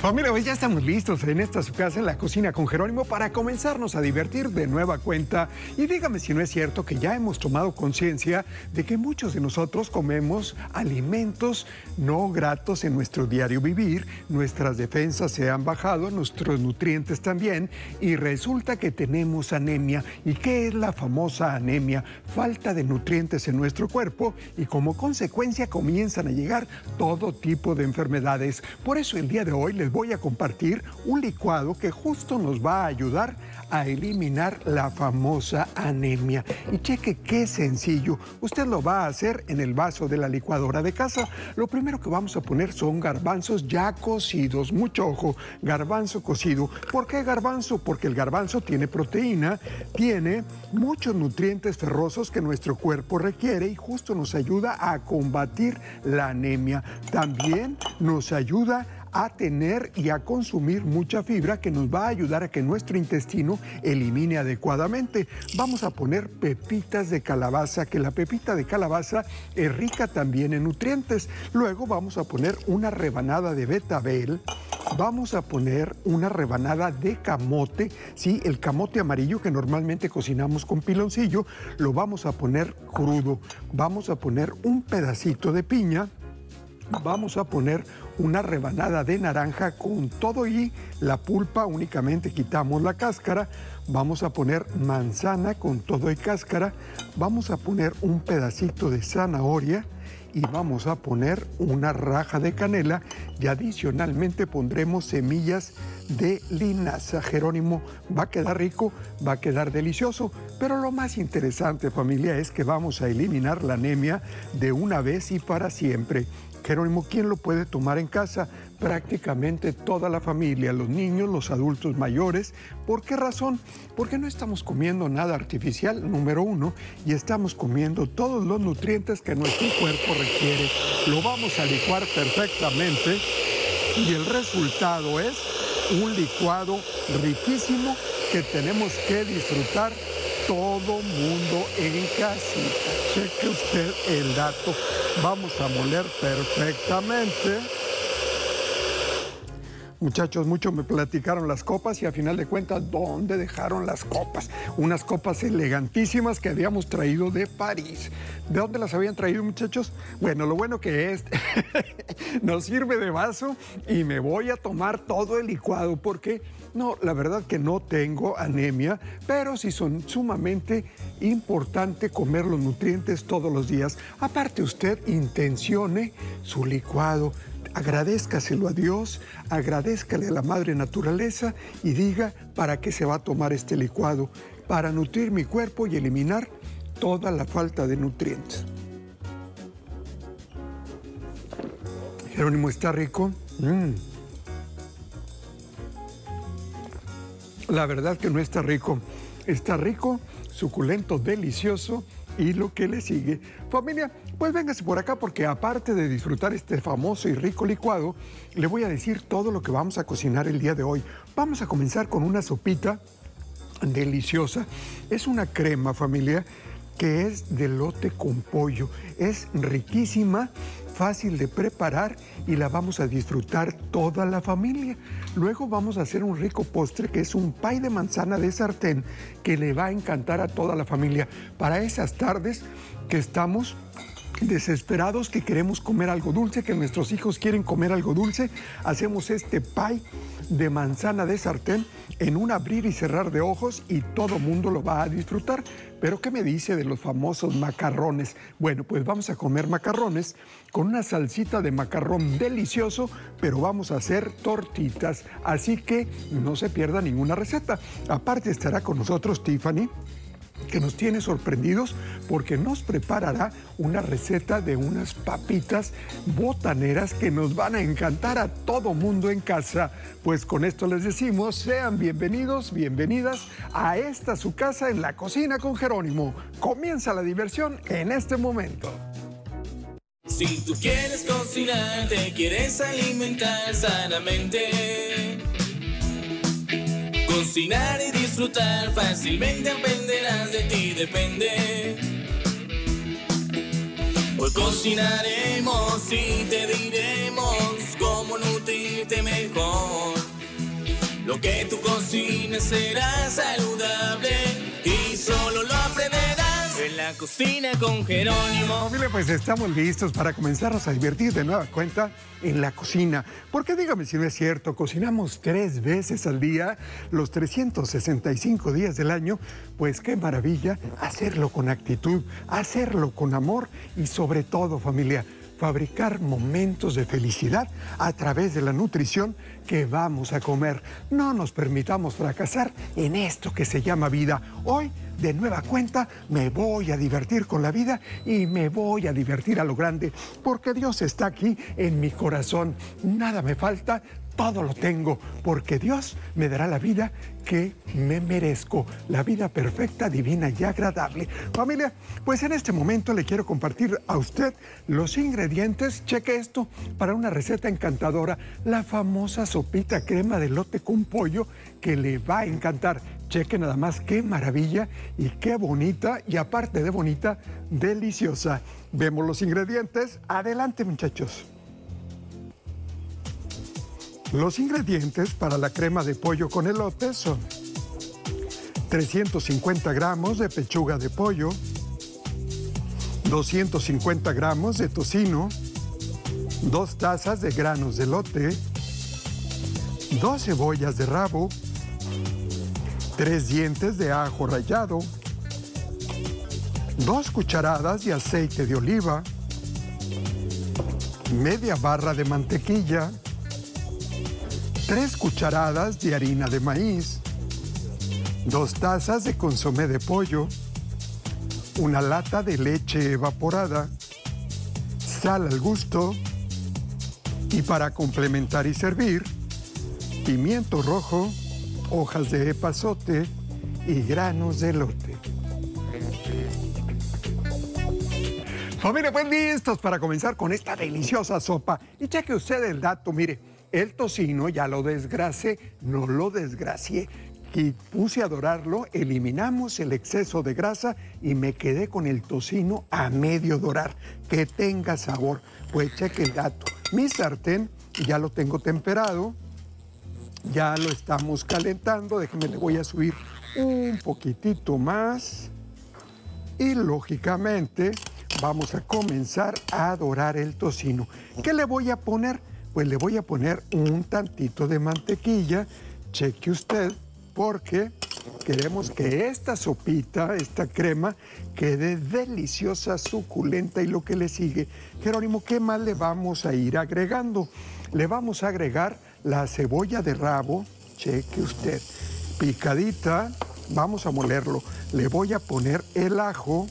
Familia, hoy ya estamos listos en esta su casa, en la cocina con Jerónimo, para comenzarnos a divertir de nueva cuenta. Y dígame si no es cierto que ya hemos tomado conciencia de que muchos de nosotros comemos alimentos no gratos en nuestro diario vivir, nuestras defensas se han bajado, nuestros nutrientes también, y resulta que tenemos anemia. ¿Y qué es la famosa anemia? Falta de nutrientes en nuestro cuerpo y como consecuencia comienzan a llegar todo tipo de enfermedades. Por eso el día de hoy les voy a compartir un licuado que justo nos va a ayudar a eliminar la famosa anemia. Y cheque qué sencillo. Usted lo va a hacer en el vaso de la licuadora de casa. Lo primero que vamos a poner son garbanzos ya cocidos. Mucho ojo, garbanzo cocido. ¿Por qué garbanzo? Porque el garbanzo tiene proteína, tiene muchos nutrientes ferrosos que nuestro cuerpo requiere y justo nos ayuda a combatir la anemia. También nos ayuda a tener y a consumir mucha fibra que nos va a ayudar a que nuestro intestino elimine adecuadamente. Vamos a poner pepitas de calabaza, que la pepita de calabaza es rica también en nutrientes. Luego vamos a poner una rebanada de betabel. Vamos a poner una rebanada de camote, sí, el camote amarillo que normalmente cocinamos con piloncillo, lo vamos a poner crudo. Vamos a poner un pedacito de piña. Vamos a poner una rebanada de naranja con todo y la pulpa, únicamente quitamos la cáscara. Vamos a poner manzana con todo y cáscara. Vamos a poner un pedacito de zanahoria y vamos a poner una raja de canela y adicionalmente pondremos semillas de linaza. Jerónimo, va a quedar rico, va a quedar delicioso, pero lo más interesante, familia, es que vamos a eliminar la anemia de una vez y para siempre. Jerónimo, ¿quién lo puede tomar en casa? Prácticamente toda la familia, los niños, los adultos mayores. ¿Por qué razón? Porque no estamos comiendo nada artificial, número uno, y estamos comiendo todos los nutrientes que nuestro cuerpo requiere. Lo vamos a licuar perfectamente y el resultado es un licuado riquísimo que tenemos que disfrutar todo mundo en casita. Cheque usted el dato. Vamos a moler perfectamente. Muchachos, mucho me platicaron las copas y a final de cuentas, ¿dónde dejaron las copas? Unas copas elegantísimas que habíamos traído de París. ¿De dónde las habían traído, muchachos? Bueno, lo bueno que es, nos sirve de vaso y me voy a tomar todo el licuado porque, no, la verdad que no tengo anemia, pero sí son sumamente importante comer los nutrientes todos los días. Aparte, usted intencione su licuado. Agradézcaselo a Dios, agradézcale a la madre naturaleza y diga para qué se va a tomar este licuado, para nutrir mi cuerpo y eliminar toda la falta de nutrientes. Jerónimo, ¿está rico? La verdad que no está rico. Está rico, suculento, delicioso y lo que le sigue. Familia, pues véngase por acá porque aparte de disfrutar este famoso y rico licuado, le voy a decir todo lo que vamos a cocinar el día de hoy. Vamos a comenzar con una sopita deliciosa. Es una crema, familia, que es de elote con pollo. Es riquísima, fácil de preparar y la vamos a disfrutar toda la familia. Luego vamos a hacer un rico postre que es un pay de manzana de sartén que le va a encantar a toda la familia. Para esas tardes que estamos desesperados, que queremos comer algo dulce, que nuestros hijos quieren comer algo dulce, hacemos este pay de manzana de sartén en un abrir y cerrar de ojos y todo mundo lo va a disfrutar. Pero ¿qué me dice de los famosos macarrones? Bueno, pues vamos a comer macarrones con una salsita de macarrón delicioso, pero vamos a hacer tortitas, así que no se pierda ninguna receta. Aparte estará con nosotros Tiffany, que nos tiene sorprendidos porque nos preparará una receta de unas papitas botaneras que nos van a encantar a todo mundo en casa. Pues con esto les decimos, sean bienvenidos, bienvenidas a esta su casa en la cocina con Jerónimo. Comienza la diversión en este momento. Si tú quieres cocinar, te quieres alimentar sanamente, cocinar y disfrutar fácilmente aprenderás, de ti depende. Hoy cocinaremos y te diremos cómo nutrirte mejor. Lo que tú cocines será saludable y solo lo aprenderás en la cocina con Jerónimo. Familia, pues estamos listos para comenzarnos a divertir de nueva cuenta en la cocina. Porque dígame si no es cierto, cocinamos 3 veces al día, los 365 días del año. Pues qué maravilla hacerlo con actitud, hacerlo con amor y sobre todo, familia, fabricar momentos de felicidad a través de la nutrición que vamos a comer. No nos permitamos fracasar en esto que se llama vida. Hoy, de nueva cuenta, me voy a divertir con la vida y me voy a divertir a lo grande, porque Dios está aquí en mi corazón. Nada me falta, todo lo tengo, porque Dios me dará la vida que me merezco, la vida perfecta, divina y agradable. Familia, pues en este momento le quiero compartir a usted los ingredientes, cheque esto, para una receta encantadora, la famosa sopita crema de elote con pollo que le va a encantar. Cheque nada más qué maravilla y qué bonita, y aparte de bonita, deliciosa. Vemos los ingredientes. Adelante, muchachos. Los ingredientes para la crema de pollo con elote son 350 gramos de pechuga de pollo, 250 gramos de tocino, 2 tazas de granos de elote, 2 cebollas de rabo, 3 dientes de ajo rallado, 2 cucharadas de aceite de oliva, media barra de mantequilla, 3 cucharadas de harina de maíz, 2 tazas de consomé de pollo, una lata de leche evaporada, sal al gusto y, para complementar y servir, pimiento rojo, hojas de epazote y granos de elote. Familia, pues listos para comenzar con esta deliciosa sopa. Y cheque usted el dato, mire, el tocino ya lo desgrasé, no lo desgracié. Y puse a dorarlo, eliminamos el exceso de grasa y me quedé con el tocino a medio dorar, que tenga sabor. Pues cheque el dato. Mi sartén ya lo tengo temperado, ya lo estamos calentando. Déjenme, le voy a subir un poquitito más. Y lógicamente vamos a comenzar a dorar el tocino. ¿Qué le voy a poner? Pues le voy a poner un tantito de mantequilla. Cheque usted, porque queremos que esta sopita, esta crema, quede deliciosa, suculenta. Y lo que le sigue, Jerónimo, ¿qué más le vamos a ir agregando? Le vamos a agregar la cebolla de rabo, cheque usted, picadita. Vamos a molerlo. Le voy a poner el ajo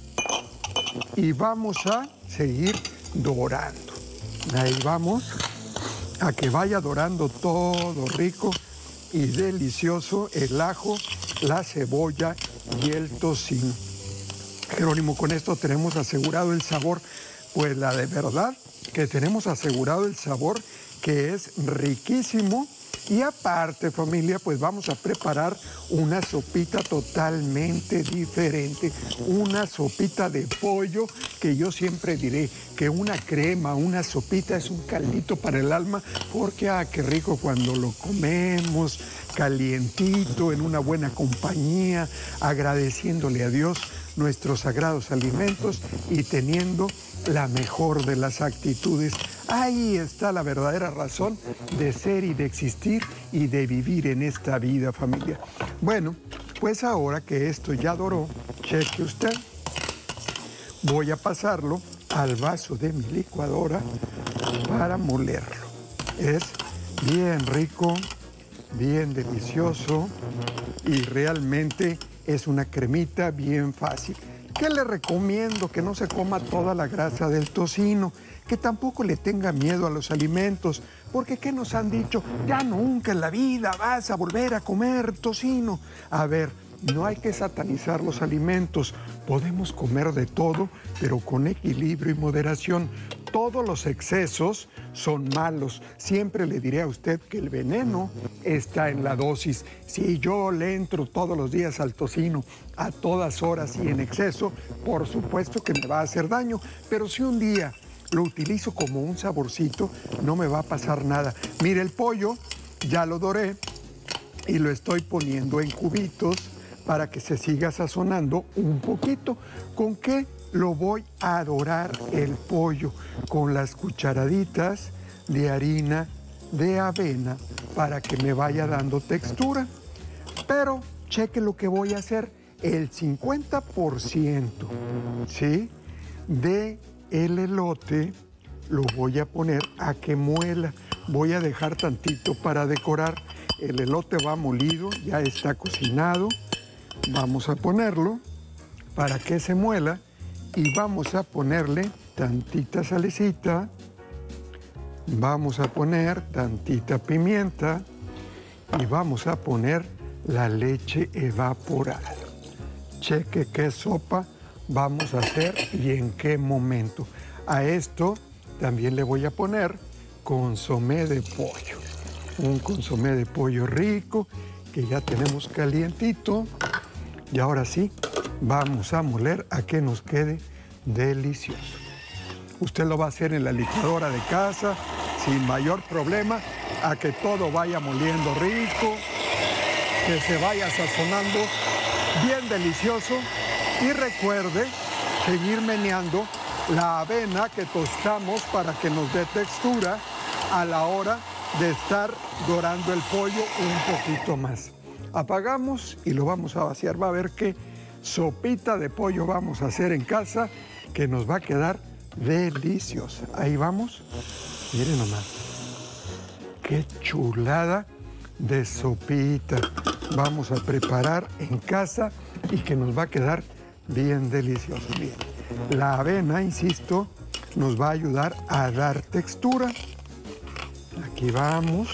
y vamos a seguir dorando. Ahí vamos, a que vaya dorando todo rico y delicioso el ajo, la cebolla y el tocino. Jerónimo, con esto tenemos asegurado el sabor. Pues la de verdad que tenemos asegurado el sabor, que es riquísimo. Y aparte, familia, pues vamos a preparar una sopita totalmente diferente. Una sopita de pollo, que yo siempre diré que una crema, una sopita es un caldito para el alma, porque qué rico cuando lo comemos calientito, en una buena compañía, agradeciéndole a Dios nuestros sagrados alimentos y teniendo la mejor de las actitudes. Ahí está la verdadera razón de ser y de existir y de vivir en esta vida, familia. Bueno, pues ahora que esto ya doró, cheque usted, voy a pasarlo al vaso de mi licuadora para molerlo. Es bien rico, bien delicioso y realmente es una cremita bien fácil. ¿Qué le recomiendo? Que no se coma toda la grasa del tocino, que tampoco le tenga miedo a los alimentos, porque ¿qué nos han dicho? Ya nunca en la vida vas a volver a comer tocino. A ver, no hay que satanizar los alimentos, podemos comer de todo, pero con equilibrio y moderación. todos los excesos son malos. Siempre le diré a usted que el veneno está en la dosis. Si yo le entro todos los días al tocino a todas horas y en exceso, por supuesto que me va a hacer daño. Pero si un día lo utilizo como un saborcito, no me va a pasar nada. Mire, el pollo ya lo doré y lo estoy poniendo en cubitos para que se siga sazonando un poquito. ¿Con qué lo voy a dorar el pollo? Con las cucharaditas de harina de avena para que me vaya dando textura. Pero cheque lo que voy a hacer. El 50%, ¿sí?, de el elote lo voy a poner a que muela. Voy a dejar tantito para decorar. El elote va molido, ya está cocinado. Vamos a ponerlo para que se muela y vamos a ponerle tantita salecita. Vamos a poner tantita pimienta y vamos a poner la leche evaporada. Cheque qué sopa vamos a hacer y en qué momento. A esto también le voy a poner consomé de pollo. Un consomé de pollo rico que ya tenemos calientito. Y ahora sí, vamos a moler a que nos quede delicioso. Usted lo va a hacer en la licuadora de casa sin mayor problema, a que todo vaya moliendo rico, que se vaya sazonando bien delicioso. Y recuerde seguir meneando la avena que tostamos para que nos dé textura a la hora de estar dorando el pollo un poquito más. Apagamos y lo vamos a vaciar. Va a ver qué sopita de pollo vamos a hacer en casa que nos va a quedar deliciosa. Ahí vamos. Miren nomás. Qué chulada de sopita vamos a preparar en casa y que nos va a quedar bien deliciosa. Bien. La avena, insisto, nos va a ayudar a dar textura. Aquí vamos.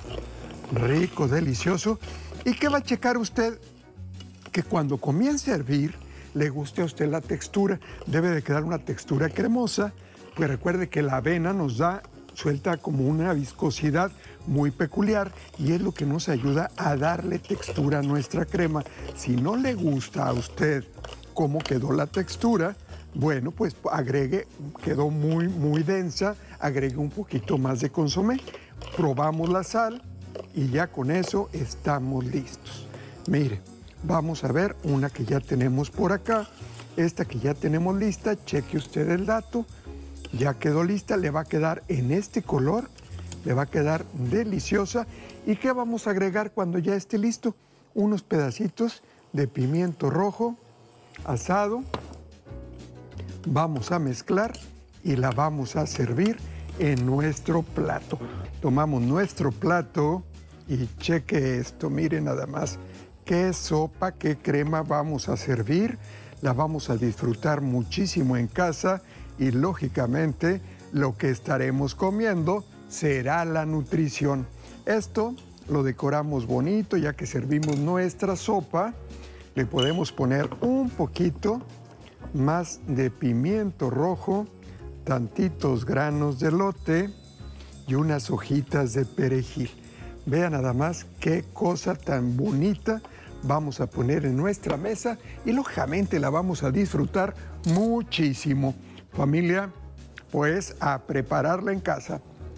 Rico, delicioso. ¿Y qué va a checar usted? Que cuando comience a hervir, le guste a usted la textura. Debe de quedar una textura cremosa, pues recuerde que la avena nos da, suelta como una viscosidad muy peculiar y es lo que nos ayuda a darle textura a nuestra crema. Si no le gusta a usted cómo quedó la textura, bueno, pues agregue, quedó muy densa, agregue un poquito más de consomé. Probamos la sal y ya con eso estamos listos. Mire, vamos a ver una que ya tenemos por acá. Esta que ya tenemos lista, cheque usted el dato. Ya quedó lista, le va a quedar en este color, le va a quedar deliciosa. ¿Y qué vamos a agregar cuando ya esté listo? Unos pedacitos de pimiento rojo asado. Vamos a mezclar y la vamos a servir en nuestro plato. Tomamos nuestro plato y cheque esto, miren nada más qué sopa, qué crema vamos a servir. La vamos a disfrutar muchísimo en casa y lógicamente lo que estaremos comiendo será la nutrición. Esto lo decoramos bonito ya que servimos nuestra sopa. Le podemos poner un poquito más de pimiento rojo, tantitos granos de elote y unas hojitas de perejil. Vean nada más qué cosa tan bonita vamos a poner en nuestra mesa y lógicamente la vamos a disfrutar muchísimo. Familia, pues a prepararla en casa.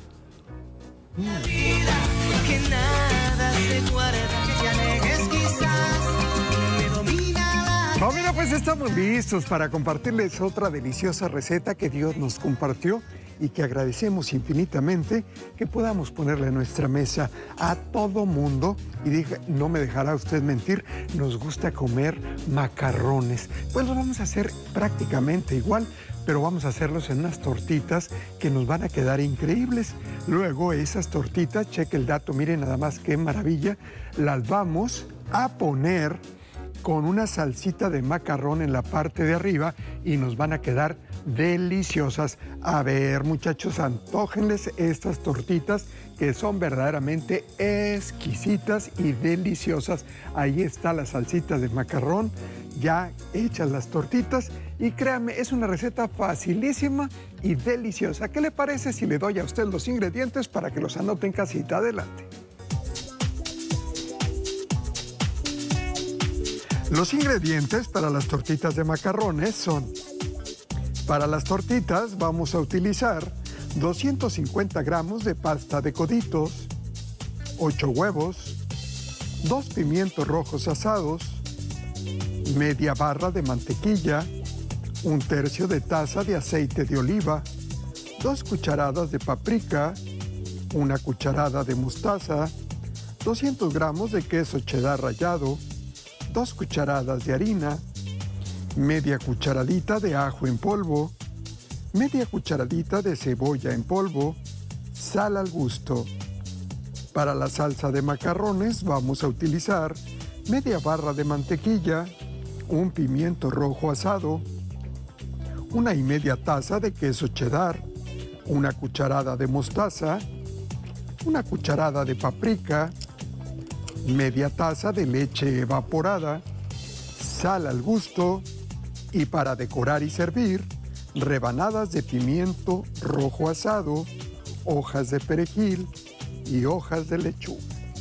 Familia, pues estamos listos para compartirles otra deliciosa receta que Dios nos compartió y que agradecemos infinitamente que podamos ponerle en nuestra mesa a todo mundo. Y dije, no me dejará usted mentir, nos gusta comer macarrones. Pues lo vamos a hacer prácticamente igual, pero vamos a hacerlos en unas tortitas que nos van a quedar increíbles. Luego esas tortitas, cheque el dato, miren nada más qué maravilla, las vamos a poner con una salsita de macarrón en la parte de arriba y nos van a quedar deliciosas. A ver, muchachos, antójenles estas tortitas que son verdaderamente exquisitas y deliciosas. Ahí está la salsita de macarrón, ya hechas las tortitas, y créanme, es una receta facilísima y deliciosa. ¿Qué le parece si le doy a usted los ingredientes para que los anote en casita? Adelante. Los ingredientes para las tortitas de macarrones son: para las tortitas vamos a utilizar 250 gramos de pasta de coditos, 8 huevos, 2 pimientos rojos asados, media barra de mantequilla, 1/3 de taza de aceite de oliva, 2 cucharadas de paprika, 1 cucharada de mostaza, 200 gramos de queso cheddar rallado, 2 cucharadas de harina, media cucharadita de ajo en polvo, media cucharadita de cebolla en polvo, sal al gusto. Para la salsa de macarrones vamos a utilizar media barra de mantequilla, 1 pimiento rojo asado, 1,5 taza de queso cheddar, 1 cucharada de mostaza, 1 cucharada de paprika, media taza de leche evaporada, sal al gusto, y para decorar y servir, rebanadas de pimiento rojo asado, hojas de perejil y hojas de lechuga.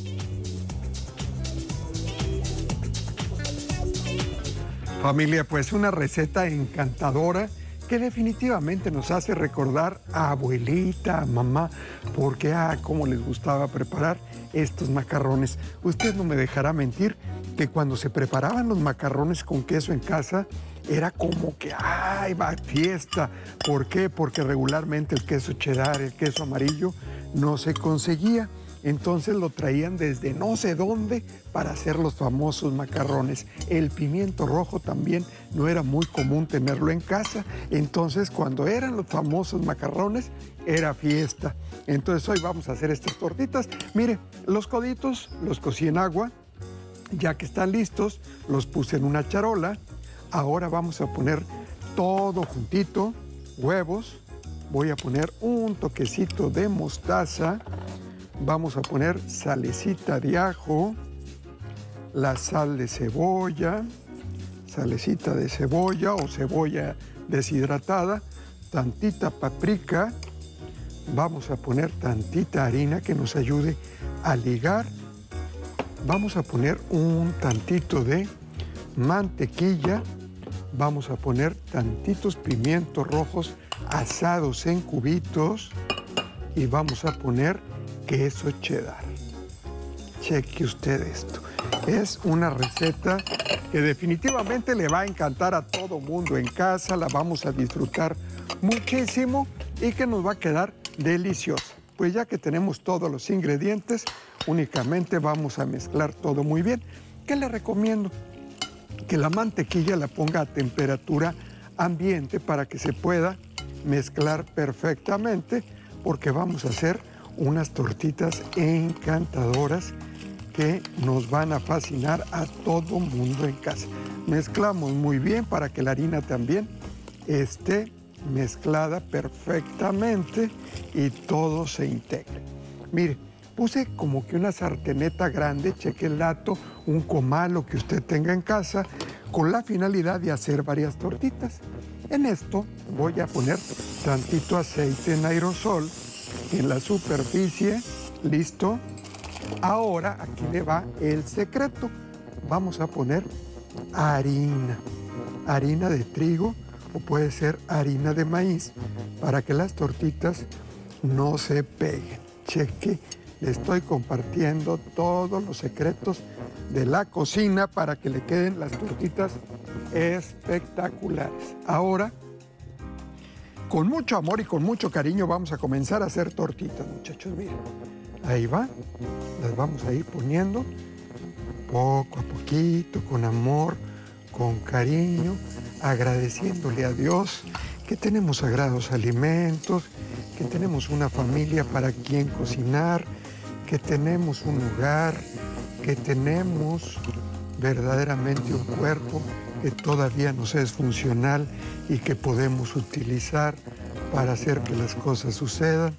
Familia, pues una receta encantadora que definitivamente nos hace recordar a abuelita, a mamá, porque cómo les gustaba preparar estos macarrones. Usted no me dejará mentir que cuando se preparaban los macarrones con queso en casa, era como que, va fiesta. ¿Por qué? Porque regularmente el queso cheddar, el queso amarillo, no se conseguía. Entonces lo traían desde no sé dónde para hacer los famosos macarrones. El pimiento rojo también no era muy común tenerlo en casa. Entonces cuando eran los famosos macarrones, era fiesta. Entonces hoy vamos a hacer estas tortitas. Mire, los coditos los cocí en agua. Ya que están listos, los puse en una charola. Ahora vamos a poner todo juntito, huevos. Voy a poner un toquecito de mostaza. Vamos a poner salecita de ajo, la sal de cebolla, salecita de cebolla o cebolla deshidratada, tantita paprika. Vamos a poner tantita harina que nos ayude a ligar. Vamos a poner un tantito de mantequilla. Vamos a poner tantitos pimientos rojos asados en cubitos. Y vamos a poner queso cheddar. Cheque usted esto. Es una receta que definitivamente le va a encantar a todo mundo en casa. La vamos a disfrutar muchísimo y que nos va a quedar deliciosa. Pues ya que tenemos todos los ingredientes, únicamente vamos a mezclar todo muy bien. ¿Qué le recomiendo? Que la mantequilla la ponga a temperatura ambiente para que se pueda mezclar perfectamente, porque vamos a hacer unas tortitas encantadoras que nos van a fascinar a todo mundo en casa. Mezclamos muy bien para que la harina también esté mezclada perfectamente y todo se integre. Mire, puse como que una sarteneta grande, cheque el dato, un comal, lo que usted tenga en casa, con la finalidad de hacer varias tortitas. En esto voy a poner tantito aceite en aerosol en la superficie. Listo. Ahora aquí le va el secreto. Vamos a poner harina de trigo o puede ser harina de maíz para que las tortitas no se peguen. Cheque, le estoy compartiendo todos los secretos de la cocina para que le queden las tortitas espectaculares. Ahora, con mucho amor y con mucho cariño vamos a comenzar a hacer tortitas, muchachos. Miren, ahí va. Las vamos a ir poniendo poco a poquito, con amor, con cariño, agradeciéndole a Dios que tenemos sagrados alimentos, que tenemos una familia para quien cocinar, que tenemos un hogar, que tenemos verdaderamente un cuerpo que todavía nos es funcional y que podemos utilizar para hacer que las cosas sucedan.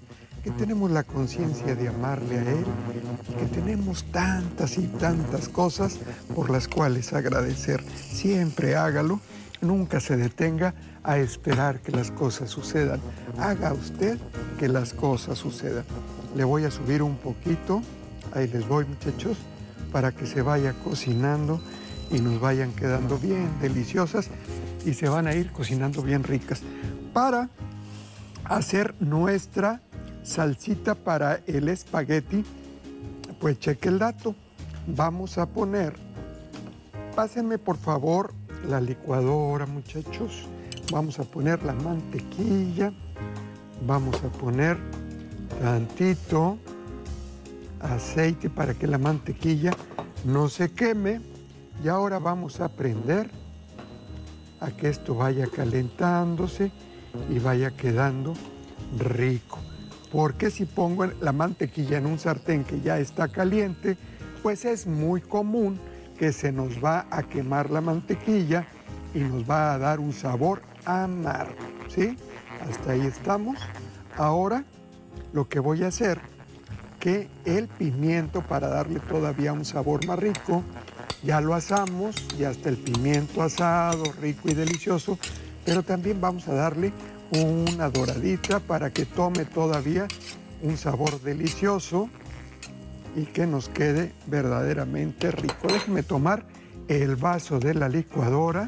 que tenemos la conciencia de amarle a Él y que tenemos tantas y tantas cosas por las cuales agradecer. Siempre hágalo, nunca se detenga a esperar que las cosas sucedan. Haga usted que las cosas sucedan. Le voy a subir un poquito, ahí les voy, muchachos, para que se vaya cocinando y nos vayan quedando bien deliciosas y se van a ir cocinando bien ricas. Para hacer nuestra salsita para el espagueti, pues cheque el dato. Vamos a poner, pásenme por favor la licuadora, muchachos. Vamos a poner la mantequilla, vamos a poner tantito aceite para que la mantequilla no se queme. Y ahora vamos a prender a que esto vaya calentándose y vaya quedando rico. Porque si pongo la mantequilla en un sartén que ya está caliente, pues es muy común que se nos va a quemar la mantequilla y nos va a dar un sabor amargo, ¿sí? Hasta ahí estamos. Ahora lo que voy a hacer, que el pimiento, para darle todavía un sabor más rico, ya lo asamos, ya está el pimiento asado, rico y delicioso, pero también vamos a darle una doradita para que tome todavía un sabor delicioso y que nos quede verdaderamente rico. Déjenme tomar el vaso de la licuadora.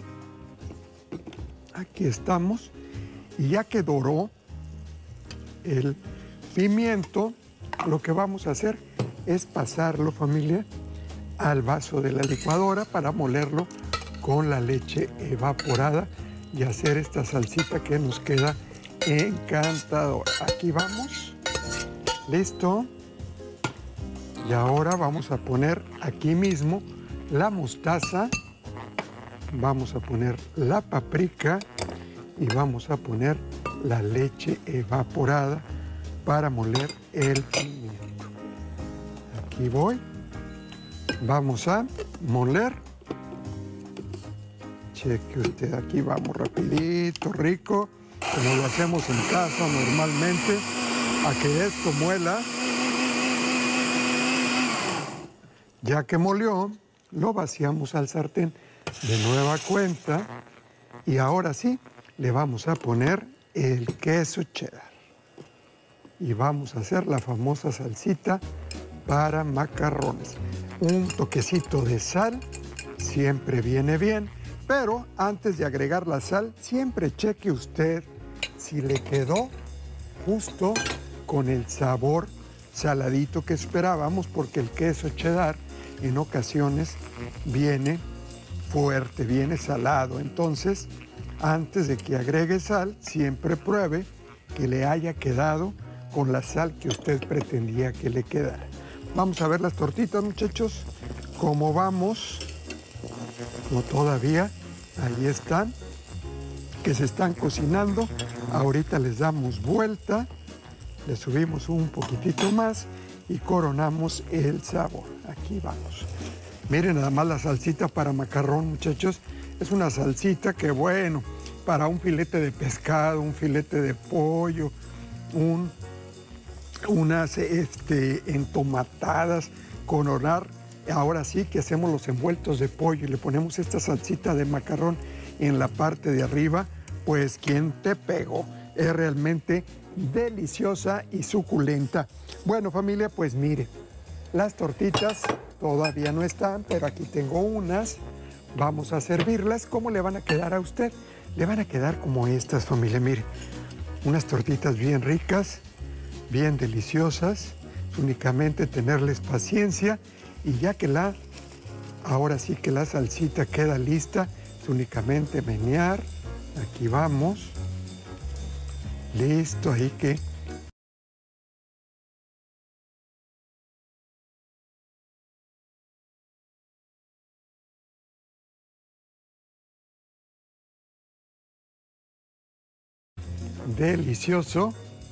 Aquí estamos. Y ya que doró el pimiento, lo que vamos a hacer es pasarlo, familia, al vaso de la licuadora para molerlo con la leche evaporada y hacer esta salsita que nos queda encantadora. Aquí vamos. Listo. Y ahora vamos a poner aquí mismo la mostaza, vamos a poner la paprika y vamos a poner la leche evaporada para moler el pimiento. Aquí voy. Vamos a moler. Cheque usted, aquí vamos rapidito, rico, como lo hacemos en casa normalmente, a que esto muela. Ya que molió, lo vaciamos al sartén de nueva cuenta y ahora sí, le vamos a poner el queso cheddar. Y vamos a hacer la famosa salsita para macarrones. Un toquecito de sal siempre viene bien, pero antes de agregar la sal, siempre cheque usted si le quedó justo con el sabor saladito que esperábamos, porque el queso cheddar en ocasiones viene fuerte, viene salado. Entonces, antes de que agregue sal, siempre pruebe que le haya quedado con la sal que usted pretendía que le quedara. Vamos a ver las tortitas, muchachos, cómo vamos. No, todavía, ahí están, que se están cocinando. Ahorita les damos vuelta, le subimos un poquitito más y coronamos el sabor. Aquí vamos. Miren nada más la salsita para macarrón, muchachos. Es una salsita que, bueno, para un filete de pescado, un filete de pollo, unas entomatadas, coronar. Ahora sí que hacemos los envueltos de pollo y le ponemos esta salsita de macarrón en la parte de arriba, pues ¿quién te pegó? Es realmente deliciosa y suculenta. Bueno, familia, pues mire, las tortitas todavía no están, pero aquí tengo unas. Vamos a servirlas. ¿Cómo le van a quedar a usted? Le van a quedar como estas, familia. Mire, unas tortitas bien ricas, bien deliciosas. Únicamente tenerles paciencia y ya que ahora sí que la salsita queda lista, es únicamente menear. Aquí vamos. Listo, ahí que delicioso.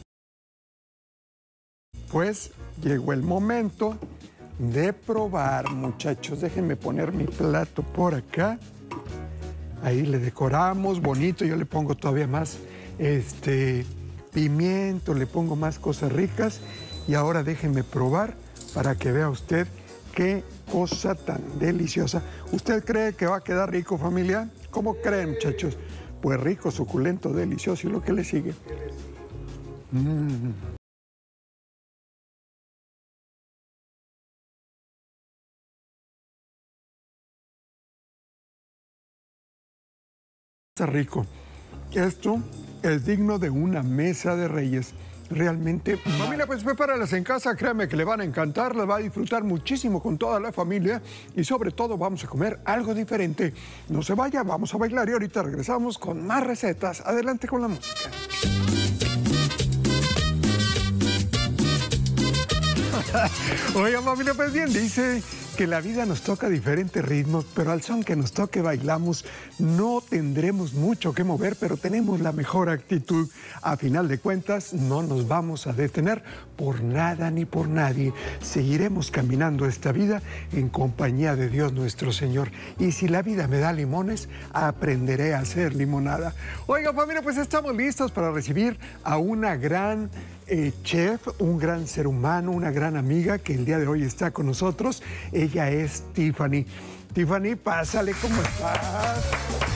Pues llegó el momento de probar, muchachos. Déjenme poner mi plato por acá. Ahí le decoramos bonito. Yo le pongo todavía más pimiento, le pongo más cosas ricas y ahora déjenme probar para que vea usted qué cosa tan deliciosa. ¿Usted cree que va a quedar rico, familia? ¿Cómo creen, muchachos? Pues rico, suculento, delicioso y lo que le sigue. Está rico. Esto es digno de una mesa de reyes. Realmente, familia, pues prepáralas en casa, créame que le van a encantar, las va a disfrutar muchísimo con toda la familia y sobre todo vamos a comer algo diferente. No se vaya, vamos a bailar y ahorita regresamos con más recetas. Adelante con la música. Oiga, familia, pues bien, dice que la vida nos toca diferentes ritmos, pero al son que nos toque bailamos. No tendremos mucho que mover, pero tenemos la mejor actitud. A final de cuentas, no nos vamos a detener por nada ni por nadie. Seguiremos caminando esta vida en compañía de Dios nuestro Señor. Y si la vida me da limones, aprenderé a hacer limonada. Oiga, familia, pues estamos listos para recibir a una gran chef, un gran ser humano, una gran amiga que el día de hoy está con nosotros. Ella es Tiffany. Tiffany, pásale, ¿cómo estás?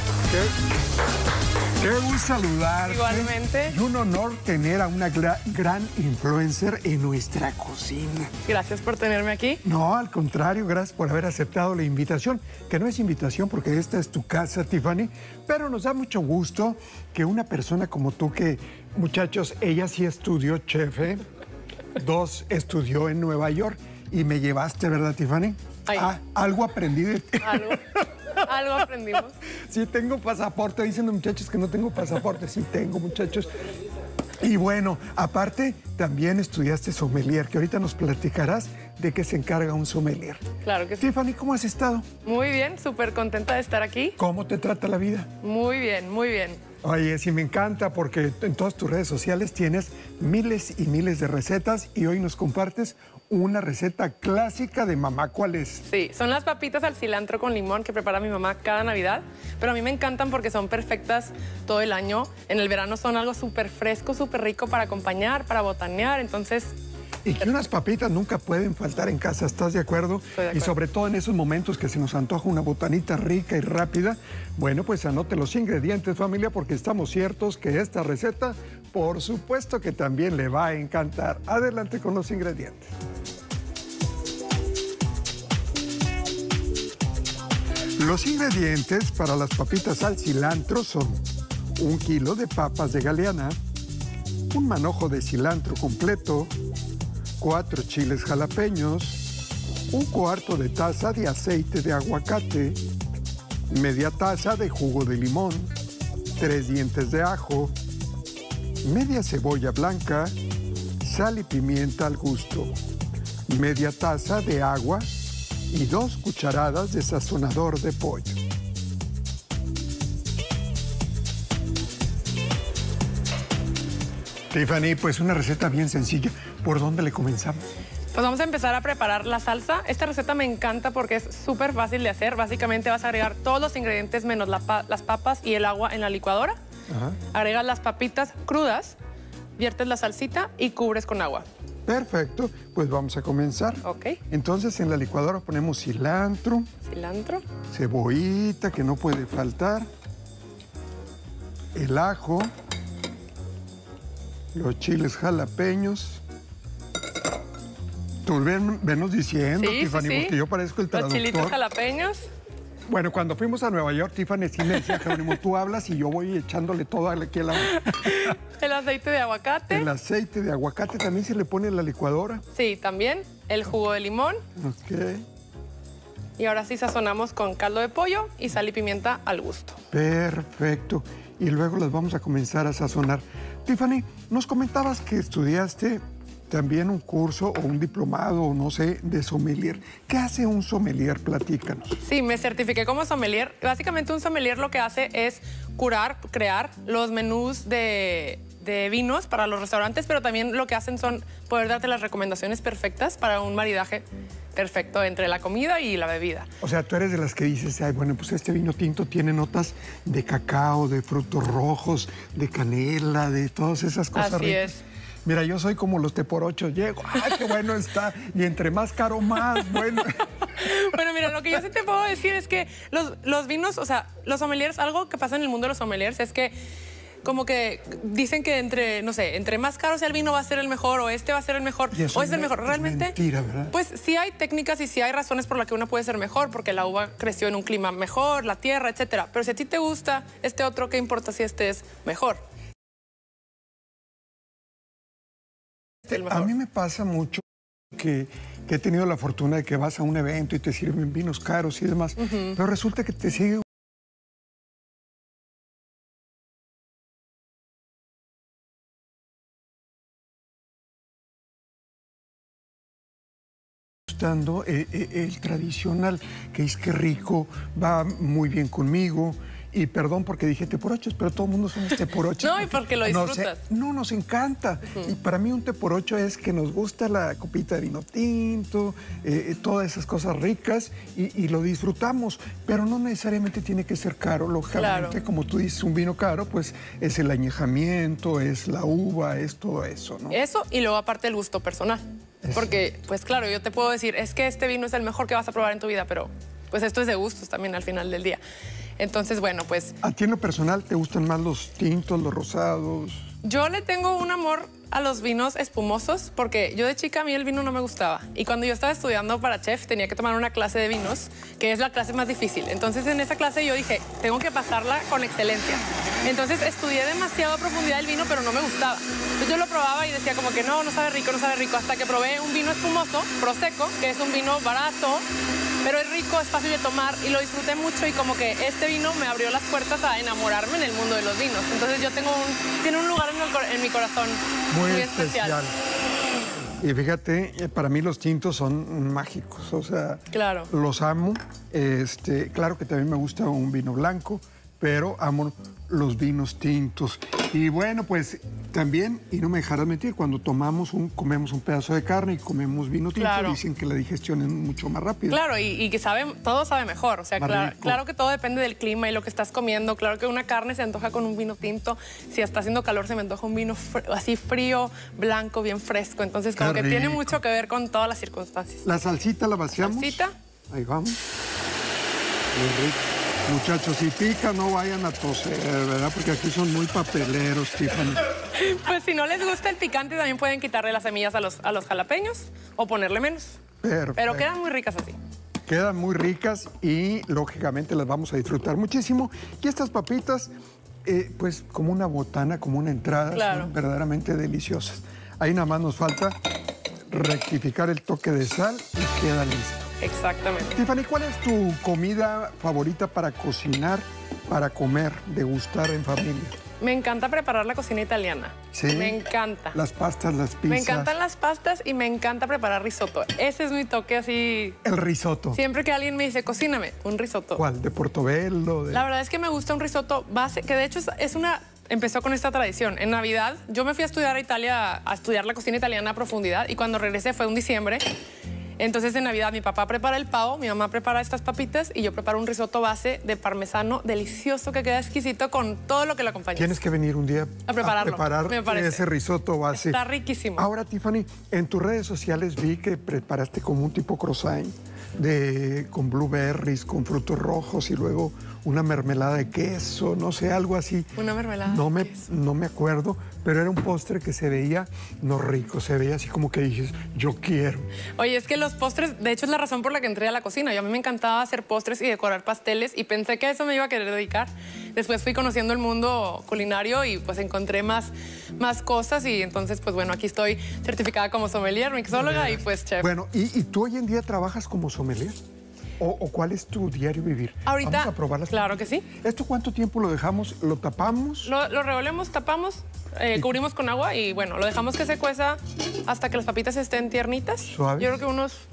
Qué gusto saludarte. Igualmente. Y un honor tener a una gran influencer en nuestra cocina. Gracias por tenerme aquí. No, al contrario, gracias por haber aceptado la invitación, que no es invitación porque esta es tu casa, Tiffany, pero nos da mucho gusto que una persona como tú que, muchachos, ella sí estudió chef, ¿eh? 2, estudió en Nueva York y me llevaste, ¿verdad, Tiffany? Algo aprendí de ti. Algo aprendimos. Sí, tengo pasaporte. Dicen los muchachos que no tengo pasaporte. Sí, tengo, muchachos. Y bueno, aparte, también estudiaste sommelier, que ahorita nos platicarás de qué se encarga un sommelier. Claro que sí. Tiffany, ¿cómo has estado? Muy bien, súper contenta de estar aquí. ¿Cómo te trata la vida? Muy bien, muy bien. Oye, sí me encanta porque en todas tus redes sociales tienes miles y miles de recetas y hoy nos compartes una receta clásica de mamá. ¿Cuál es? Sí, son las papitas al cilantro con limón que prepara mi mamá cada Navidad, pero a mí me encantan porque son perfectas todo el año. En el verano son algo súper fresco, súper rico para acompañar, para botanear, entonces... Y que unas papitas nunca pueden faltar en casa, ¿estás de acuerdo? Estoy de acuerdo. Y sobre todo en esos momentos que se nos antoja una botanita rica y rápida. Bueno, pues anote los ingredientes, familia, porque estamos ciertos que esta receta, por supuesto que también le va a encantar. Adelante con los ingredientes. Los ingredientes para las papitas al cilantro son 1 kilo de papas de Galeana, un manojo de cilantro completo, 4 chiles jalapeños, 1/4 de taza de aceite de aguacate, media taza de jugo de limón, 3 dientes de ajo, media cebolla blanca, sal y pimienta al gusto, media taza de agua y 2 cucharadas de sazonador de pollo. Tiffany, pues una receta bien sencilla. ¿Por dónde le comenzamos? Pues vamos a empezar a preparar la salsa. Esta receta me encanta porque es súper fácil de hacer. Básicamente vas a agregar todos los ingredientes menos las papas y el agua en la licuadora. Ajá. Agregas las papitas crudas, viertes la salsita y cubres con agua. Perfecto, pues vamos a comenzar. Ok. Entonces en la licuadora ponemos cilantro, Cilantro. cebollita que no puede faltar, el ajo, los chiles jalapeños. Tú venos diciendo, Sí, Tiffany, sí, sí. porque yo parezco el Los traductor. chilitos jalapeños. Bueno, cuando fuimos a Nueva York, Tiffany sí me decía, Jerónimo, tú hablas y yo voy echándole todo aquí a la... El aceite de aguacate. El aceite de aguacate también se le pone en la licuadora. Sí, también. El jugo de limón. Ok, Y ahora sí sazonamos con caldo de pollo y sal y pimienta al gusto. perfecto. Y luego las vamos a comenzar a sazonar. Tiffany, nos comentabas que estudiaste también un curso o un diplomado, o no sé, de sommelier. ¿Qué hace un sommelier? Platícanos. Sí, me certifiqué como sommelier. Básicamente un sommelier lo que hace es crear los menús de vinos para los restaurantes, pero también lo que hacen son poder darte las recomendaciones perfectas para un maridaje perfecto entre la comida y la bebida. O sea, tú eres de las que dices, ay, bueno, pues este vino tinto tiene notas de cacao, de frutos rojos, de canela, de todas esas cosas Así ricas. es. Mira, yo soy como los té por ocho, llego, ay, qué bueno está, y entre más caro, más bueno. Bueno, mira, lo que yo sí te puedo decir es que los vinos, o sea, los sommeliers, algo que pasa en el mundo de los sommeliers es que como que dicen que entre, no sé, entre más caro sea el vino va a ser el mejor, o este va a ser el mejor, Y eso o es el mejor. Realmente, es mentira, ¿verdad? pues sí hay técnicas y sí hay razones por las que una puede ser mejor, porque la uva creció en un clima mejor, la tierra, etcétera. Pero si a ti te gusta este otro, ¿qué importa si este es mejor? A mí me pasa mucho que he tenido la fortuna de que vas a un evento y te sirven vinos caros y demás, pero resulta que te sigue gustando el tradicional, que es que rico, va muy bien conmigo. Y perdón porque dije teporochos, pero todo el mundo somos teporochos. No, y porque lo disfrutas. Nos encanta. Y para mí un teporocho es que nos gusta la copita de vino tinto, todas esas cosas ricas y lo disfrutamos. Pero no necesariamente tiene que ser caro. Lógicamente, Claro. como tú dices, un vino caro, pues es el añejamiento, es la uva, es todo eso, ¿no? Eso y luego aparte el gusto personal. Eso. Porque, pues claro, yo te puedo decir, es que este vino es el mejor que vas a probar en tu vida, pero pues esto es de gustos también al final del día. Entonces, bueno, pues ¿A ti en lo personal te gustan más los tintos, los rosados? yo le tengo un amor a los vinos espumosos porque yo de chica a mí el vino no me gustaba. Y cuando yo estaba estudiando para chef tenía que tomar una clase de vinos, que es la clase más difícil. Entonces en esa clase yo dije, tengo que pasarla con excelencia. Entonces estudié demasiado a profundidad el vino, pero no me gustaba. Entonces yo lo probaba y decía como que no sabe rico, no sabe rico. Hasta que probé un vino espumoso, Prosecco, que es un vino barato, pero es rico, es fácil de tomar y lo disfruté mucho y como que este vino me abrió las puertas a enamorarme en el mundo de los vinos. Entonces yo tiene un lugar en mi corazón muy especial. Y fíjate, para mí los tintos son mágicos, o sea, Claro. los amo. Claro que también me gusta un vino blanco, pero amo los vinos tintos. Y bueno, pues también, y no me dejarás mentir, cuando comemos un pedazo de carne y comemos vino tinto, Claro. dicen que la digestión es mucho más rápida. Claro, y que todo sabe mejor. O sea, Más rico. claro que todo depende del clima y lo que estás comiendo. Claro que una carne se antoja con un vino tinto. Si está haciendo calor, se me antoja un vino así frío, blanco, bien fresco. Entonces, como Qué que tiene rico. mucho que ver con todas las circunstancias. La salsita la vaciamos. Salsita. Ahí vamos. Muy rico. Muchachos, si pica, no vayan a toser, ¿verdad? Porque aquí son muy papeleros, Tiffany. Pues si no les gusta el picante, también pueden quitarle las semillas a los jalapeños o ponerle menos. Perfecto. Pero quedan muy ricas así. Quedan muy ricas y, lógicamente, las vamos a disfrutar muchísimo. Y estas papitas, pues, como una botana, como una entrada, Claro. son verdaderamente deliciosas. Ahí nada más nos falta rectificar el toque de sal y queda listo. Exactamente. Tiffany, ¿cuál es tu comida favorita para cocinar, para comer, degustar en familia? Me encanta preparar la cocina italiana. ¿Sí? Me encanta. Las pastas, las pizzas. Me encantan las pastas y me encanta preparar risotto. Ese es mi toque así. El risotto. Siempre que alguien me dice, cocíname, un risotto. ¿Cuál? ¿De Portobello? La verdad es que me gusta un risotto base, que de hecho empezó con esta tradición. En Navidad, yo me fui a estudiar a Italia, a estudiar la cocina italiana a profundidad, y cuando regresé fue un diciembre. Entonces, en Navidad, mi papá prepara el pavo, mi mamá prepara estas papitas, y yo preparo un risotto base de parmesano delicioso que queda exquisito con todo lo que lo acompaña. Tienes que venir un día A prepararlo, preparar me parece. ese risotto base. Está riquísimo. Ahora, Tiffany, en tus redes sociales vi que preparaste como un tipo croissant con blueberries, con frutos rojos y luego una mermelada de queso, no sé, algo así. Una mermelada No de queso. no me acuerdo, pero era un postre que se veía no rico, se veía así como que dices, yo quiero. Oye, es que los postres, de hecho, es la razón por la que entré a la cocina. A mí me encantaba hacer postres y decorar pasteles y pensé que a eso me iba a querer dedicar. Después fui conociendo el mundo culinario y pues encontré más cosas y entonces, pues bueno, aquí estoy certificada como sommelier, mixóloga y pues chef. Bueno, ¿y tú hoy en día trabajas como sommelier? ¿O cuál es tu diario vivir? Ahorita, Vamos a probar las claro que sí. ¿Esto cuánto tiempo lo dejamos? ¿Lo tapamos? Lo revolvemos, tapamos, cubrimos con agua y bueno, lo dejamos que se cueza hasta que las papitas estén tiernitas. ¿Suaves? Yo creo que unos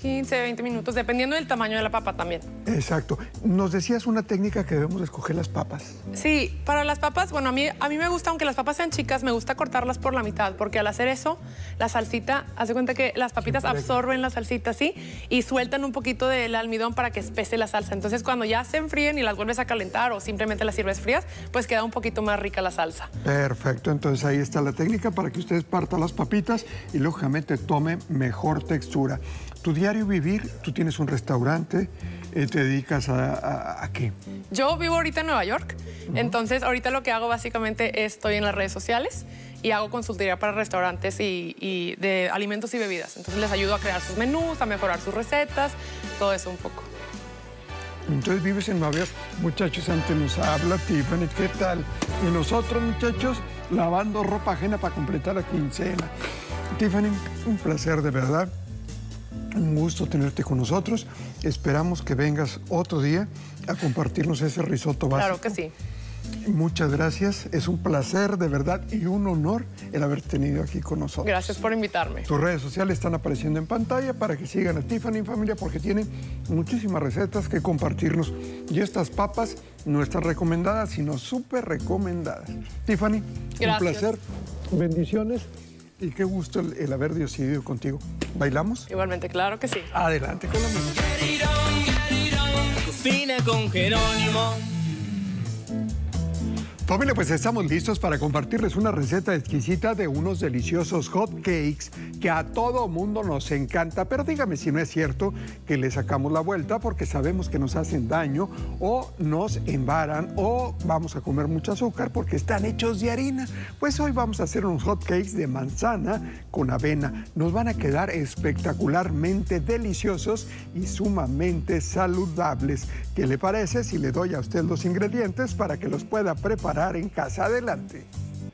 15, 20 minutos, dependiendo del tamaño de la papa también. Exacto. Nos decías una técnica que debemos escoger las papas. Sí, para las papas, bueno, a mí me gusta, aunque las papas sean chicas, me gusta cortarlas por la mitad, porque al hacer eso, la salsita, hace cuenta que las papitas absorben la salsita, ¿sí? Y sueltan un poquito del almidón para que espese la salsa. Entonces, cuando ya se enfríen y las vuelves a calentar o simplemente las sirves frías, pues queda un poquito más rica la salsa. Perfecto, entonces ahí está la técnica para que ustedes partan las papitas y lógicamente tome mejor textura. Tu diario vivir, tú tienes un restaurante, te dedicas ¿a qué? Yo vivo ahorita en Nueva York, entonces ahorita lo que hago básicamente es estoy en las redes sociales y hago consultoría para restaurantes y de alimentos y bebidas. Entonces les ayudo a crear sus menús, a mejorar sus recetas, todo eso un poco. Entonces vives en Nueva York. Muchachos, antes nos habla Tiffany, ¿qué tal? Y nosotros, muchachos, lavando ropa ajena para completar la quincena. Tiffany, un placer de verdad. Un gusto tenerte con nosotros. Esperamos que vengas otro día a compartirnos ese risotto básico. Claro que sí. Muchas gracias. Es un placer de verdad y un honor el haberte tenido aquí con nosotros. Gracias por invitarme. Tus redes sociales están apareciendo en pantalla para que sigan a Tiffany Familia porque tienen muchísimas recetas que compartirnos. Y estas papas no están recomendadas, sino súper recomendadas. Tiffany, gracias. Un placer. Bendiciones. Y qué gusto el haber decidido contigo. ¿Bailamos? Igualmente, claro que sí. Adelante con la música. Cocina con Jerónimo. Familia, pues estamos listos para compartirles una receta exquisita de unos deliciosos hot cakes que a todo mundo nos encanta. Pero dígame si no es cierto que le sacamos la vuelta porque sabemos que nos hacen daño o nos embaran o vamos a comer mucho azúcar porque están hechos de harina. Pues hoy vamos a hacer unos hot cakes de manzana con avena. Nos van a quedar espectacularmente deliciosos y sumamente saludables. ¿Qué le parece si le doy a usted los ingredientes para que los pueda preparar en casa? Adelante.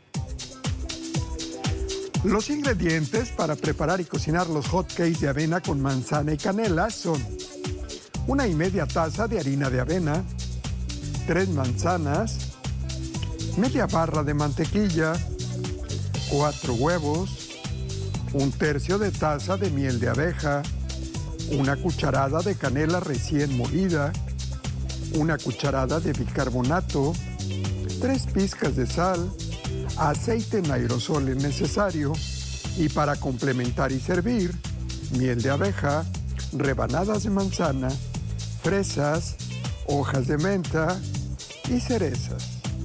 Los ingredientes para preparar y cocinar los hot cakes de avena con manzana y canela son 1,5 tazas de harina de avena, 3 manzanas, media barra de mantequilla, 4 huevos, 1/3 de taza de miel de abeja, 1 cucharada de canela recién molida, 1 cucharada de bicarbonato, 3 pizcas de sal, aceite en aerosol es necesario y para complementar y servir, miel de abeja, rebanadas de manzana, fresas, hojas de menta y cerezas.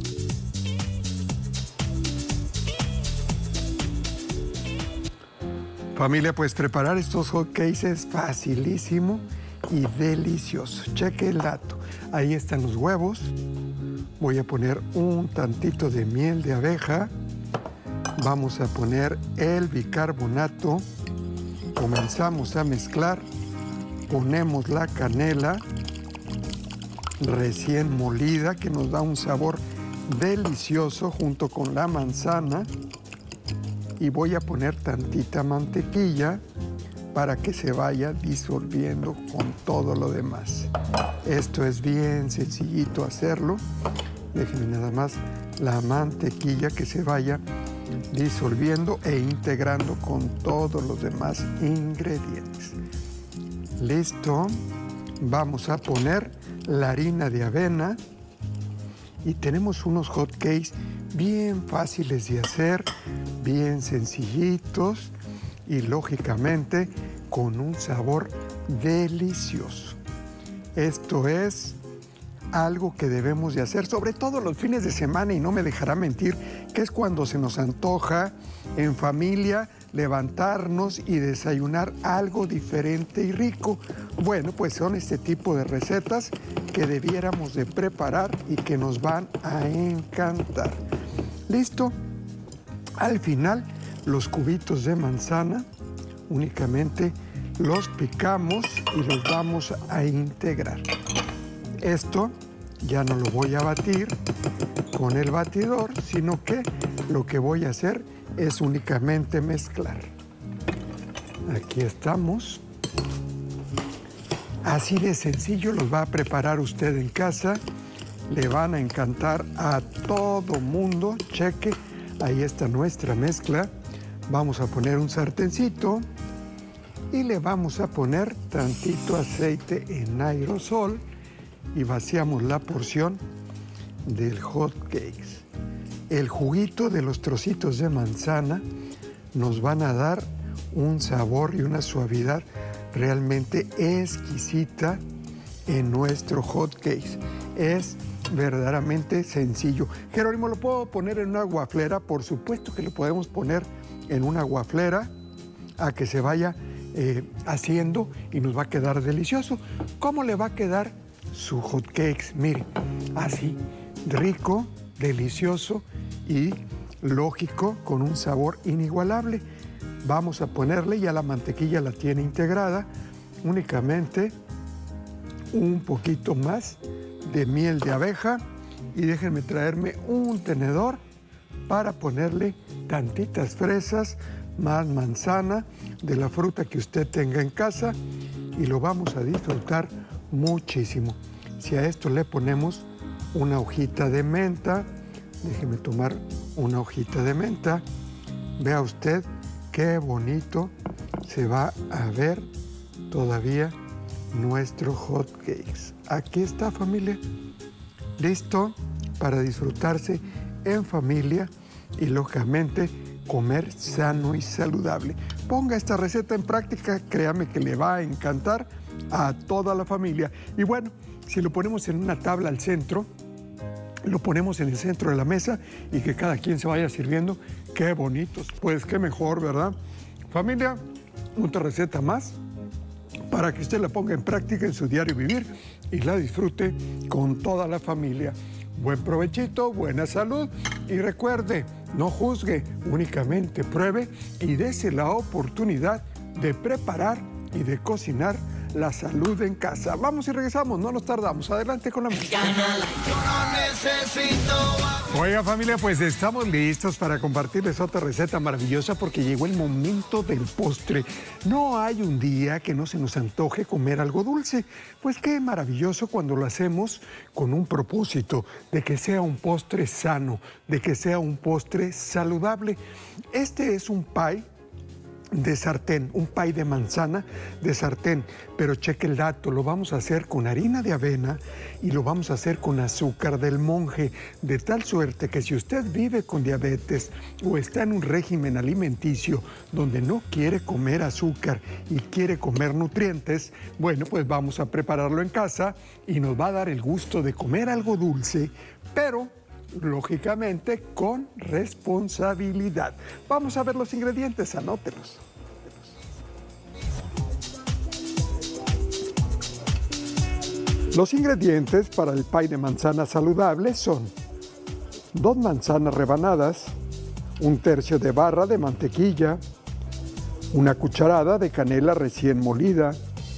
Familia, pues preparar estos hot cakes es facilísimo y delicioso. Cheque el dato. Ahí están los huevos. Voy a poner un tantito de miel de abeja. Vamos a poner el bicarbonato. Comenzamos a mezclar. Ponemos la canela recién molida que nos da un sabor delicioso junto con la manzana. Y voy a poner tantita mantequilla para que se vaya disolviendo con todo lo demás. Esto es bien sencillito hacerlo. Déjenme nada más la mantequilla que se vaya disolviendo e integrando con todos los demás ingredientes. Listo. Vamos a poner la harina de avena y tenemos unos hot cakes bien fáciles de hacer, bien sencillitos y lógicamente con un sabor delicioso. Esto es algo que debemos de hacer, sobre todo los fines de semana, y no me dejará mentir, que es cuando se nos antoja en familia levantarnos y desayunar algo diferente y rico. Bueno, pues son este tipo de recetas que debiéramos de preparar y que nos van a encantar. ¿Listo? Al final, los cubitos de manzana únicamente los picamos y los vamos a integrar. Esto ya no lo voy a batir con el batidor, sino que lo que voy a hacer es únicamente mezclar. Aquí estamos. Así de sencillo los va a preparar usted en casa. Le van a encantar a todo mundo. Cheque, ahí está nuestra mezcla. Vamos a poner un sartencito y le vamos a poner tantito aceite en aerosol y vaciamos la porción del hot cakes. El juguito de los trocitos de manzana nos van a dar un sabor y una suavidad realmente exquisita en nuestro hot cakes. Es verdaderamente sencillo. Jerónimo, ¿lo puedo poner en una guaflera? Por supuesto que lo podemos poner en una guaflera a que se vaya haciendo y nos va a quedar delicioso. ¿Cómo le va a quedar su hot cakes? Mire, así, rico, delicioso y lógico, con un sabor inigualable. Vamos a ponerle, ya la mantequilla la tiene integrada, únicamente un poquito más de miel de abeja y déjenme traerme un tenedor para ponerle tantitas fresas, más manzana, de la fruta que usted tenga en casa y lo vamos a disfrutar muchísimo. Si a esto le ponemos una hojita de menta, déjeme tomar una hojita de menta, vea usted qué bonito se va a ver todavía nuestro hot cakes. Aquí está, familia, listo para disfrutarse en familia y lógicamente comer sano y saludable. Ponga esta receta en práctica, créame que le va a encantar a toda la familia. Y bueno, si lo ponemos en una tabla al centro, lo ponemos en el centro de la mesa y que cada quien se vaya sirviendo, qué bonitos, pues qué mejor, ¿verdad? Familia, otra receta más para que usted la ponga en práctica en su diario vivir y la disfrute con toda la familia. Buen provechito, buena salud y recuerde, no juzgue, únicamente pruebe y dése la oportunidad de preparar y de cocinar la salud en casa. Vamos y regresamos, no nos tardamos. Adelante con la música. Oiga, familia, pues estamos listos para compartirles otra receta maravillosa porque llegó el momento del postre. No hay un día que no se nos antoje comer algo dulce. Pues qué maravilloso cuando lo hacemos con un propósito de que sea un postre sano, de que sea un postre saludable. Este es un pie de sartén, un pie de manzana de sartén, pero cheque el dato, lo vamos a hacer con harina de avena y lo vamos a hacer con azúcar del monje, de tal suerte que si usted vive con diabetes o está en un régimen alimenticio donde no quiere comer azúcar y quiere comer nutrientes, bueno, pues vamos a prepararlo en casa y nos va a dar el gusto de comer algo dulce, pero lógicamente con responsabilidad. Vamos a ver los ingredientes, anótelos. Los ingredientes para el pie de manzana saludable son 2 manzanas rebanadas, 1/3 de barra de mantequilla, 1 cucharada de canela recién molida,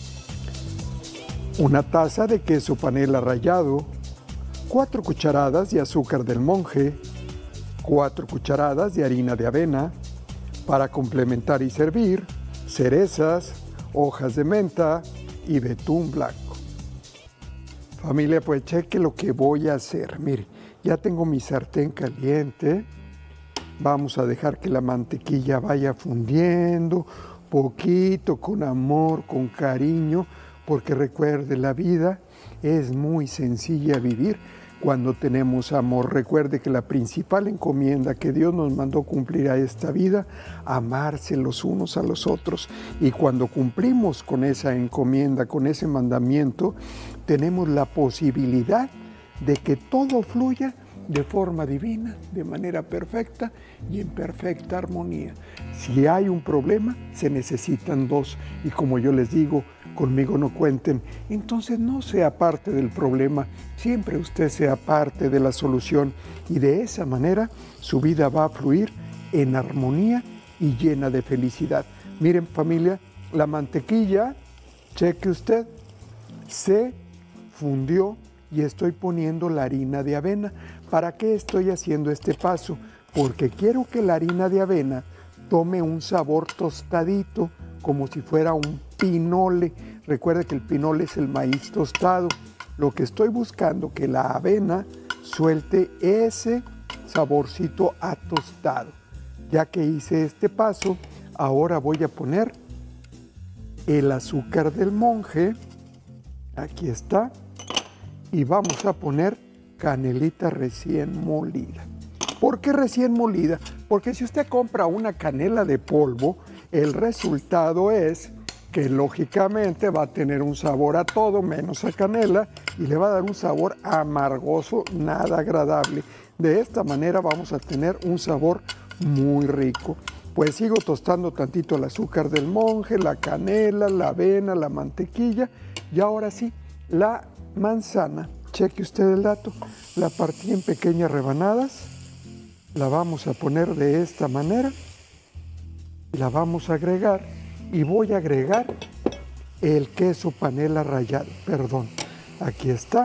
1 taza de queso panela rallado, 4 cucharadas de azúcar del monje, 4 cucharadas de harina de avena, para complementar y servir, cerezas, hojas de menta y betún blanco. Familia, pues cheque lo que voy a hacer. Mire, ya tengo mi sartén caliente. Vamos a dejar que la mantequilla vaya fundiendo, poquito, con amor, con cariño, porque recuerde, la vida es muy sencilla vivir cuando tenemos amor. Recuerde que la principal encomienda que Dios nos mandó cumplir a esta vida, amarse los unos a los otros. Y cuando cumplimos con esa encomienda, con ese mandamiento, tenemos la posibilidad de que todo fluya de forma divina, de manera perfecta y en perfecta armonía. Si hay un problema, se necesitan 2. Y como yo les digo, conmigo no cuenten. Entonces no sea parte del problema, siempre usted sea parte de la solución. Y de esa manera su vida va a fluir en armonía y llena de felicidad. Miren, familia, la mantequilla, cheque usted, se fundió y estoy poniendo la harina de avena. ¿Para qué estoy haciendo este paso? Porque quiero que la harina de avena tome un sabor tostadito, como si fuera un pinole. Recuerde que el pinole es el maíz tostado. Lo que estoy buscando, que la avena suelte ese saborcito a tostado. Ya que hice este paso, ahora voy a poner el azúcar del monje, aquí está, y vamos a poner canelita recién molida. ¿Por qué recién molida? Porque si usted compra una canela de polvo, el resultado es que lógicamente va a tener un sabor a todo menos a canela y le va a dar un sabor amargoso, nada agradable. De esta manera vamos a tener un sabor muy rico. Pues sigo tostando tantito el azúcar del monje, la canela, la avena, la mantequilla y ahora sí, la manzana. Cheque usted el dato, la partí en pequeñas rebanadas, la vamos a poner de esta manera, la vamos a agregar y voy a agregar el queso panela rallado, perdón, aquí está.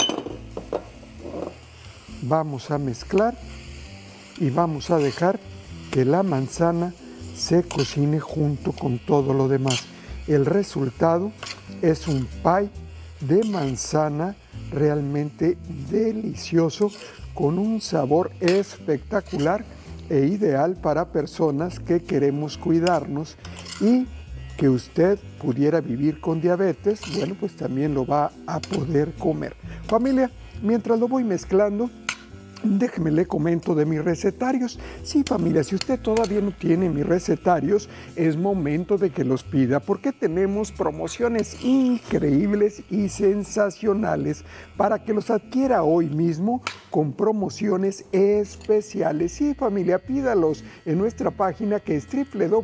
Vamos a mezclar y vamos a dejar que la manzana se cocine junto con todo lo demás. El resultado es un pie de manzana realmente delicioso con un sabor espectacular e ideal para personas que queremos cuidarnos y que usted pudiera vivir con diabetes, bueno, pues también lo va a poder comer. Familia, mientras lo voy mezclando, déjeme le comento de mis recetarios. Sí, familia, si usted todavía no tiene mis recetarios, es momento de que los pida porque tenemos promociones increíbles y sensacionales para que los adquiera hoy mismo con promociones especiales. Sí, familia, pídalos en nuestra página que es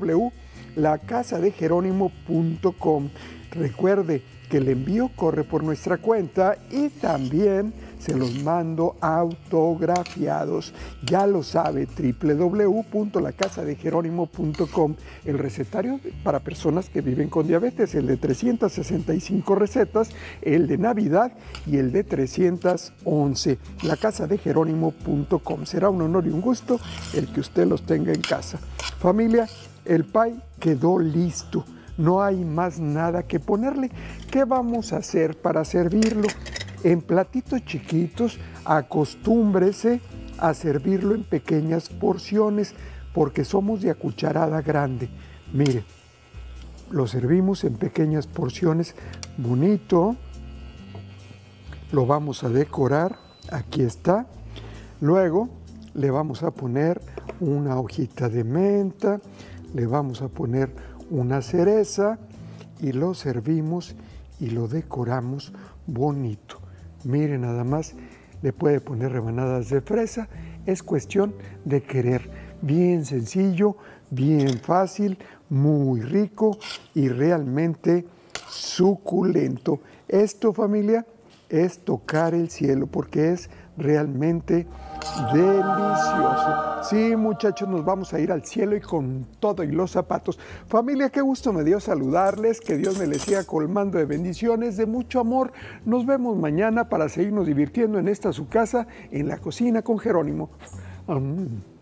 www.lacasadejeronimo.com. Recuerde que el envío corre por nuestra cuenta y también se los mando autografiados. Ya lo sabe, www.lacasadejeronimo.com. El recetario para personas que viven con diabetes, el de 365 recetas, el de Navidad y el de 311. Lacasadejeronimo.com. Será un honor y un gusto el que usted los tenga en casa. Familia, el pie quedó listo. No hay más nada que ponerle. ¿Qué vamos a hacer para servirlo? En platitos chiquitos, acostúmbrese a servirlo en pequeñas porciones porque somos de a cucharada grande. Mire, lo servimos en pequeñas porciones, bonito. Lo vamos a decorar, aquí está. Luego le vamos a poner una hojita de menta, le vamos a poner una cereza y lo servimos y lo decoramos bonito. Mire nada más, le puede poner rebanadas de fresa, es cuestión de querer. Bien sencillo, bien fácil, muy rico y realmente suculento. Esto, familia, es tocar el cielo porque es realmente delicioso. Sí, muchachos, nos vamos a ir al cielo y con todo y los zapatos. Familia, qué gusto me dio saludarles, que Dios me les siga colmando de bendiciones, de mucho amor. Nos vemos mañana para seguirnos divirtiendo en esta su casa, en la cocina con Jerónimo.